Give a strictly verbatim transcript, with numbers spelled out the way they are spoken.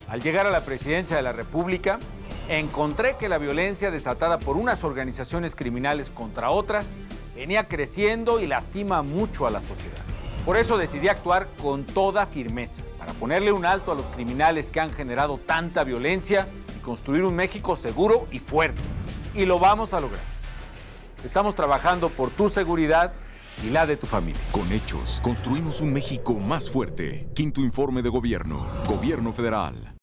Al llegar a la presidencia de la República, encontré que la violencia desatada por unas organizaciones criminales contra otras venía creciendo y lastima mucho a la sociedad. Por eso decidí actuar con toda firmeza para ponerle un alto a los criminales que han generado tanta violencia y construir un México seguro y fuerte. Y lo vamos a lograr. Estamos trabajando por tu seguridad y la de tu familia. Con hechos, construimos un México más fuerte. Quinto informe de gobierno. Gobierno federal.